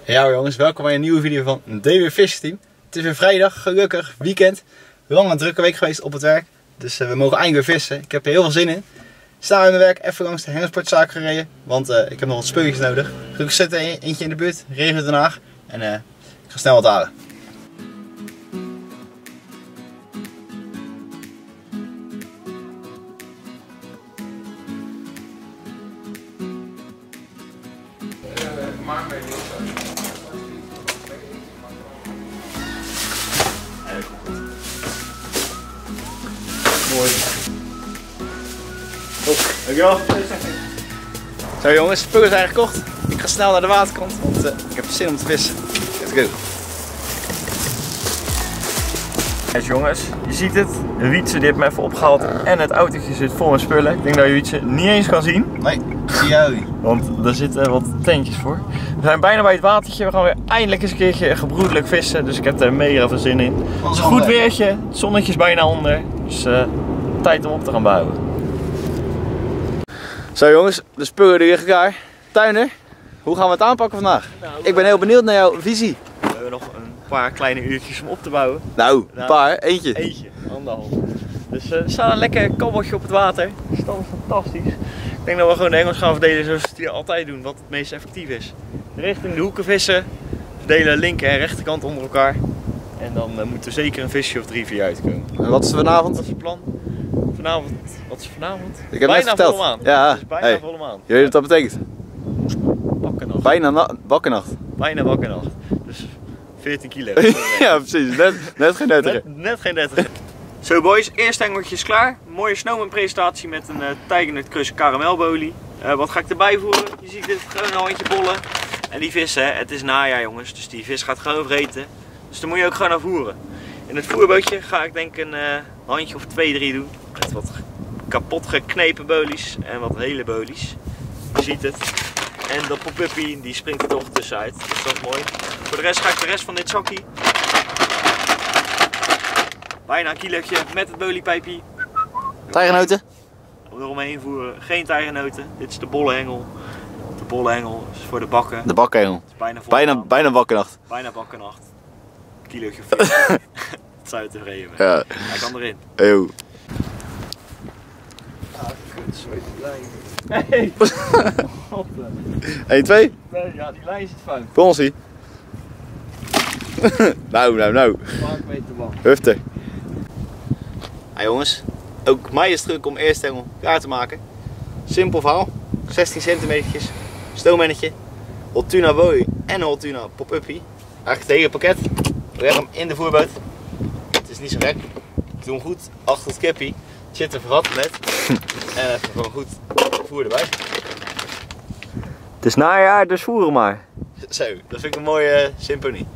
Ja jongens, welkom bij een nieuwe video van DW Fishing Team. Het is weer vrijdag, gelukkig, weekend. Lang een drukke week geweest op het werk. Dus we mogen eindelijk weer vissen. Ik heb er heel veel zin in. Sta in mijn werk, even langs de hengelsportzaak gereden. Want ik heb nog wat spulletjes nodig. Gelukkig zit er eentje in de buurt, regent Den Haag. En ik ga snel wat halen. Mooi. Dankjewel. Zo jongens, spullen zijn gekocht. Ik ga snel naar de waterkant, want ik heb zin om te vissen. Let's go. Yes, jongens, je ziet het. Wietse die heeft me even opgehaald en het autootje zit vol met spullen. Ik denk dat je Wietse niet eens kan zien. Nee, zie jou niet. Want er zitten wat tentjes voor. We zijn bijna bij het watertje. We gaan weer eindelijk eens een keertje gebroedelijk vissen. Dus ik heb er mega veel zin in. Het is een goed weertje. Het zonnetje is bijna onder. Dus tijd om op te gaan bouwen. Zo jongens, de spullen liggen klaar. Tuiner, hoe gaan we het aanpakken vandaag? Nou, ik ben heel benieuwd naar jouw visie. We hebben nog een paar kleine uurtjes om op te bouwen. Nou, een paar, eentje. Eentje, anderhalf. Dus er staat een lekker kabbeltje op het water. Dus dat is fantastisch. Ik denk dat we gewoon de hengels gaan verdelen zoals we het hier altijd doen, wat het meest effectief is. Richting de hoeken vissen, verdelen linker en rechterkant onder elkaar. En dan moet er zeker een visje of 3, 4 uitkomen. En wat is er vanavond? Dat is het plan. Vanavond, wat is vanavond? Ik heb bijna net verteld. volle maan. Ja, het is bijna volle maan. Je weet wat dat betekent? Bakkennacht. Bijna bakkennacht. Bijna bakkennacht. Dus 14 kilo. Ja precies, net geen 30. Net geen 30. Zo boys, eerste hengeltje is klaar. Mooie snowman presentatie met een Tiger Crush karamelbolie. Wat ga ik erbij voeren? Je ziet dit, gewoon een handje bollen. En die vis, het is najaar jongens, dus die vis gaat gewoon vreten. Dus daar moet je ook gewoon naar voeren. In het voerbootje ga ik denk een handje of 2, 3 doen. Met wat kapot geknepen bolies en wat hele bolies. Je ziet het. En de pop-uppie die springt er toch tussenuit. Dus dat is mooi. Voor de rest ga ik de rest van dit zakje. Bijna een kilootje met het boliepijpje. Tijgernoten? Eromheen voeren. Geen tijgernoten. Dit is de bolle hengel. De bolle hengel is voor de bakken. De bakhengel. Bijna bakkennacht. Bijna bakkennacht. Een kilootje of 4. Dat zou je tevreden zijn. Ja. Hij kan erin. Eeuw. Ah, kut, zweet die lijn. Hey! 1, 2. Nee, ja, die lijn zit fout. Ponsie. Nou. Maak mee te lang. Hufter. Ja jongens, ook mij is het druk om eerst hengel klaar te maken. Simpel verhaal. 16 centimeter. Stoommannetje. Hot tuna bowie en hot tuna pop-uppie. Eigenlijk het hele pakket. We leggen hem in de voerboot. Het is niet zo gek. Ik doe hem goed achter het kippie. Het zit er verrat net. En even gewoon goed voer erbij. Het is najaar, dus voeren maar. Zo, dat vind ik een mooie symfonie.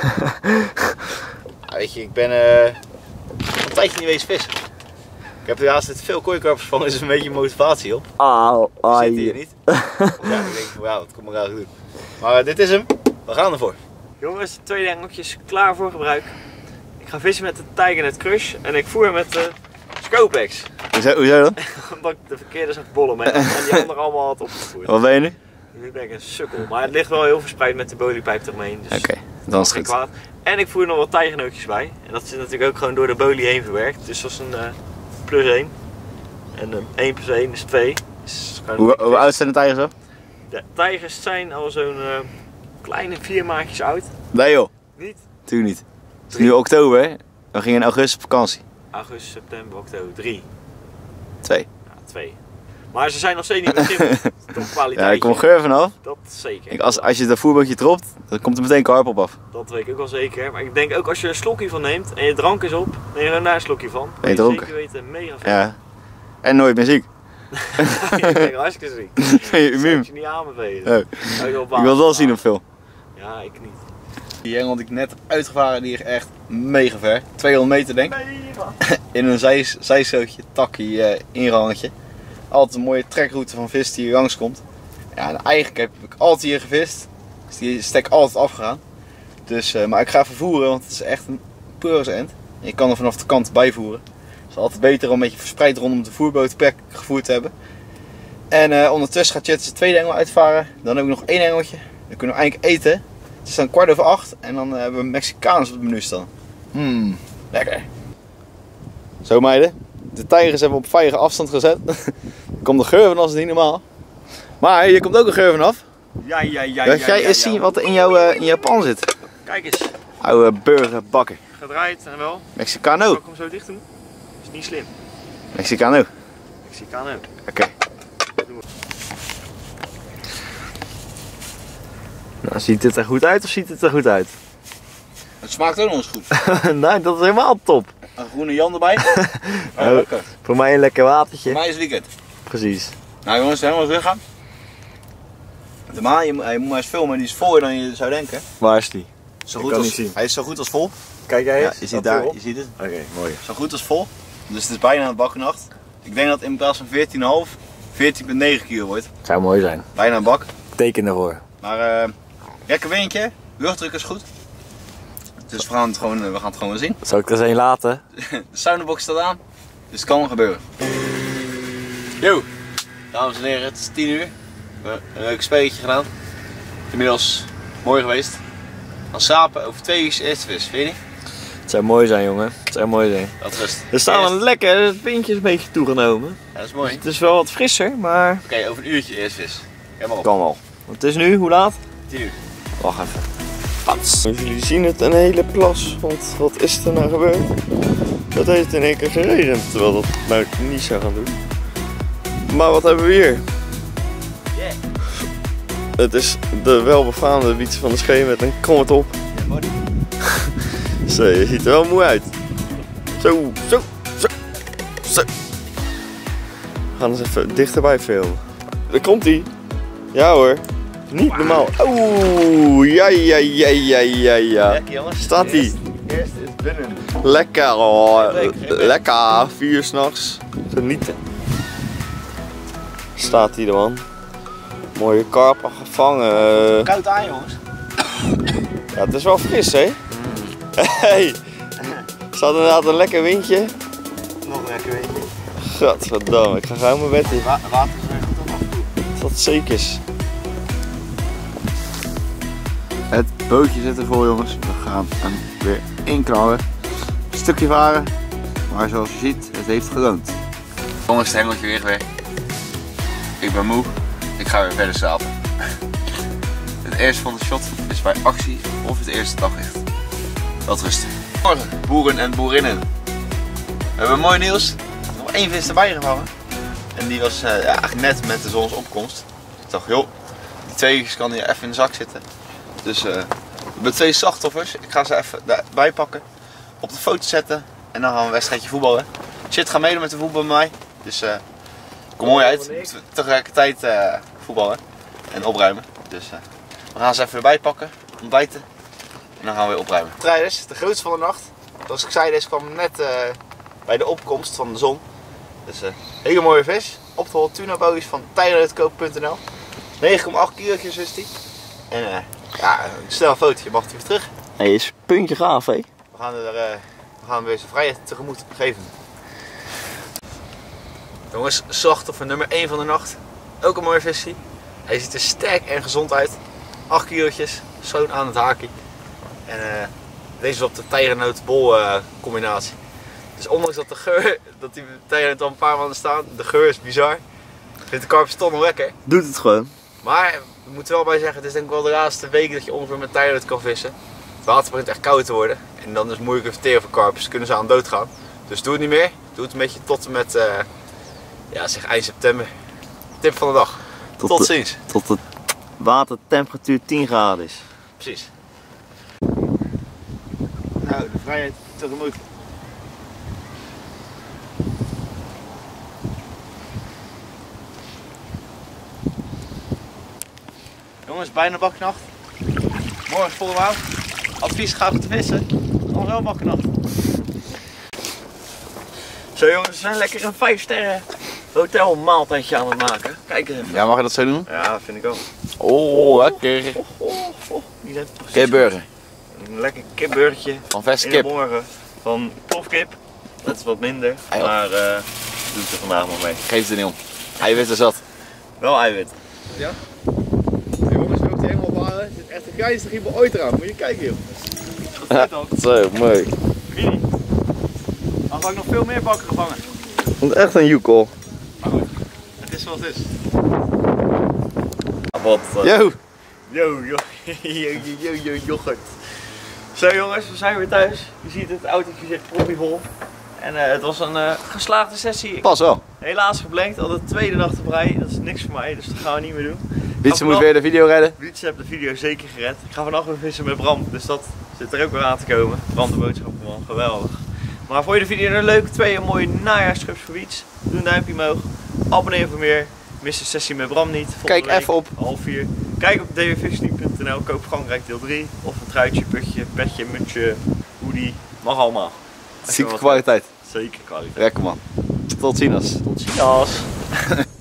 Ja, weet je, ik ben een tijdje niet wezen vissen. Ik heb helaas veel kooikarpers van, dus een beetje motivatie op. Auw, Die zitten hier niet. Ja, ik denk van ja, dat komt me graag doen. Maar dit is hem, we gaan ervoor. Jongens, de tweede hengeltje is klaar voor gebruik. Ik ga vissen met de Tiger Crush en ik voer met de Scopex. Hoezo dan? Omdat ik de verkeerde zag bollen met en die andere allemaal had opgevoerd. Wat ben je nu? Nu ben ik een sukkel, maar het ligt wel heel verspreid met de boliepijp eromheen. Dus Oké, dan is het geen goed. kwaad. En ik voer nog wat tijgernootjes bij. En dat zit natuurlijk ook gewoon door de bolie heen verwerkt. Dus dat is een plus 1. En 1 plus 1 is 2. Dus Hoe oud zijn de tijgers zo? de tijgers zijn al zo'n kleine 4 maandjes oud. Nee joh, Niet? natuurlijk niet. Het is nu oktober, hè? We gingen in augustus op vakantie. Augustus, september, oktober. 3. 2. Ja, 2. Maar ze zijn nog steeds niet met topkwaliteit. Ja, er komt geur vanaf. Dat zeker. Als je dat voerbootje dropt, dan komt er meteen karp op af. Dat weet ik ook wel zeker. Maar ik denk ook als je er een slokje van neemt en je drank is op, neem je er daar een slokje van. Ben je dronken? Zeker weten, mega vet. Ja. En nooit meer ziek. Ik ben hartstikke ziek. Ben je Dat zou immuun? ik je niet aanbevelen. Oh. Ik wil het wel zien op film. Ja, ik niet. Die hengel die ik net heb uitgevaren, die is echt mega ver. 200 meter denk ik. Mega. In een zijstootje, takkie, inrangetje. Altijd een mooie trekroute van vis die hier langskomt. Ja, en eigenlijk heb ik altijd hier gevist. Dus die stek altijd afgegaan. Dus, maar ik ga even voeren, want het is echt een pleuris end. Je kan er vanaf de kant bijvoeren. Het is altijd beter om een beetje verspreid rondom de voerbootplek gevoerd te hebben. En ondertussen gaat Jet zijn tweede engel uitvaren. Dan heb ik nog 1 engeltje. Dan kunnen we eigenlijk eten. Het is dan 7:15 en dan hebben we Mexicaans op het menu staan. Lekker. Zo meiden, de tijgers hebben we op veilige afstand gezet. Er komt de geur van als het niet normaal. Maar hier komt ook een geur vanaf. Ja. Wil jij eens zien wat er in jouw pan zit? Kijk eens. Oude burgerbakker. Gedraaid en wel. Mexicano. Zal ik hem zo dicht doen? Is niet slim. Mexicano. Mexicano. Oké. Nou, ziet het er goed uit of ziet het er goed uit? Het smaakt ook nog eens goed. Nee, dat is helemaal top. Een groene Jan erbij. Oh, Lekker. voor mij een lekker watertje. Voor mij is het weekend. Precies. Nou jongens, helemaal terug gaan. Normaal, je moet maar eens filmen, die is voller dan je zou denken. Waar is die? Zo Ik goed kan als, niet zien. hij is zo goed als vol. Kijk jij Ja, eens? je ziet daar, je ziet het. Oké, mooi. Zo goed als vol. Dus het is bijna een baknacht. Ik denk dat het in plaats van 14,5, 14,9 kilo wordt. Zou mooi zijn. Bijna een bak. Teken ervoor. Maar lekker windje, luchtdruk is goed. Dus we gaan het gewoon zien. Zal ik er eens een laten? De soundbox staat aan, dus het kan gebeuren. Yo, dames en heren, het is 10 uur. We hebben een leuk spelletje gedaan. Inmiddels mooi geweest. Gaan slapen over 2 uur eerste vis, vind je niet? Het zou mooi zijn, jongen. Het zou mooi zijn. Dat rust. Er staat een lekker, het windje is een beetje toegenomen. Ja, dat is mooi. Het is wel wat frisser, maar Oké, over een uurtje eerst vis. Helemaal op. kan wel. Want het is nu, hoe laat? 10 uur. Wacht even. Pats. Jullie zien het, een hele plas. Want wat is er nou gebeurd? Dat heeft in één keer geregend. Terwijl dat nou niet zou gaan doen. Maar wat hebben we hier? Yeah. Het is de welbefaamde Wiets van de Schee met een kromme top. Ja, mooi. Zo, je ziet er wel moe uit. Zo. We gaan eens even dichterbij filmen. Daar komt hij. Ja hoor. Niet normaal. Oeh, ja. Lekker jongens. Staat hij? Eerst is binnen. Lekker hoor. Lekker. 4 uur s'nachts. Genieten. Staat hij er man. Mooie karper gevangen. Koud aan jongens. Ja, het is wel fris hè. Hey. Er staat inderdaad een lekker windje. Nog een lekker windje. Gadverdamme, ik ga gauw mijn bed in. Water is weer goed af en toe. Dat zeker is. Het bootje zit ervoor jongens. We gaan hem weer inknallen. Een stukje varen. Maar zoals je ziet, het heeft geloond. Jongens, het hengeltje weer weg. Ik ben moe. Ik ga weer verder slapen. Het eerste van de shot is bij actie of het eerste daglicht. Wat rusten. Morgen, boeren en boerinnen. We hebben mooi nieuws. Nog 1 vis erbij gevangen. En die was eigenlijk net met de zonsopkomst. Ik dacht, joh, die 2 kan hier even in de zak zitten. Dus we hebben 2 slachtoffers. Ik ga ze even erbij pakken. Op de foto zetten. En dan gaan we een wedstrijdje voetballen. Shit, ga meedoen met de voetbal met mij. Dus kom mooi uit. Moeten we tegelijkertijd voetballen. En opruimen. Dus we gaan ze even erbij pakken. Ontbijten. En dan gaan we weer opruimen. Strijders, de grootste van de nacht. Zoals ik zei, deze kwam net bij de opkomst van de zon. Dus hele mooie vis. Opgehaald tunabootjes van tijgenuitkoop.nl. 9,8 kilo's is die. En ja, snel een fotootje, mag het weer terug. Hij is puntje gaaf hè. We gaan weer zijn vrijheid tegemoet geven. Jongens, slachtoffer nummer 1 van de nacht. Ook een mooie visie. Hij ziet er sterk en gezond uit. 8 kilo's, schoon aan het haakje. En deze is op de tijgernoot-bol combinatie. Dus ondanks dat de geur, dat die tijgernoot al een paar maanden staan, de geur is bizar. Ik vind de karpers toch nog lekker. Doet het gewoon. Maar we moeten wel bij zeggen, het is denk ik wel de laatste weken dat je ongeveer met tijgernoot kan vissen. Het water begint echt koud te worden. En dan is het moeilijk te verteren voor karpers, kunnen ze aan dood gaan. Dus doe het niet meer. Doe het een beetje tot en met ja, zeg eind september. Tip van de dag. Tot ziens. Tot de watertemperatuur 10 graden is. Precies. Nou, de vrijheid tegemoet. Jongens, bijna baknacht. Morgen volle maan. Advies, ga te vissen. Dan wel baknacht. Zo jongens, we zijn lekker een 5 sterren hotel maaltijdje aan het maken. Kijk eens even. Ja, mag je dat zo doen? Ja, vind ik ook. Oh, lekker. Die zijn precies Kipburger. een lekker kipburgertje Van verse in de kip. morgen van plofkip. Dat is wat minder, Ah, joh. maar doe het er vandaag nog mee. Geef het er niet om. Hij weet er zat. Wel eiwit. Ja? Jongens, we ook helemaal varen. Het is echt een grijste giebel ooit eraan. Moet je kijken joh. Goed ook. Zo, mooi. Mini. Dan ga ik nog veel meer bakken gevangen. Het is echt een joekel. Maar goed, het is zoals het is. Wat? Yo! Yo, yoghurt. Zo jongens, we zijn weer thuis. Je ziet het autootje zit proppievol. En het was een geslaagde sessie. Pas wel. Helaas geblankt, al de tweede dag te breien. Dat is niks voor mij, dus dat gaan we niet meer doen. Wietse moet weer de video redden. Wietse heeft de video zeker gered. Ik ga vannacht weer vissen met Bram, dus dat zit er ook weer aan te komen. Bram de boodschappenman, geweldig. Maar vond je de video nou leuk? 2 mooie najaarsschubs voor Wiets. Doe een duimpje omhoog. Abonneer voor meer. Mis de sessie met Bram niet. Kijk even op. 3:30. Kijk op dwfishing.nl. Koop Frankrijk deel 3. Of een truitje, putje, petje, mutsje, hoodie. Mag allemaal. Zieke kwaliteit. Zeker kwaliteit. Lekker man. Tot ziens. Tot ziens.